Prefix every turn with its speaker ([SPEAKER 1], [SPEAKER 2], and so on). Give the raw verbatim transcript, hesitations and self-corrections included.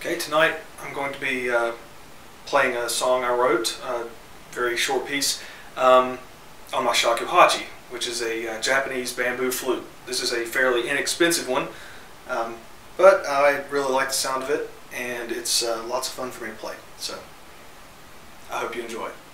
[SPEAKER 1] Okay, tonight I'm going to be uh, playing a song I wrote, a very short piece, um, on my shakuhachi, which is a uh, Japanese bamboo flute. This is a fairly inexpensive one, um, but I really like the sound of it, and it's uh, lots of fun for me to play. So I hope you enjoy it.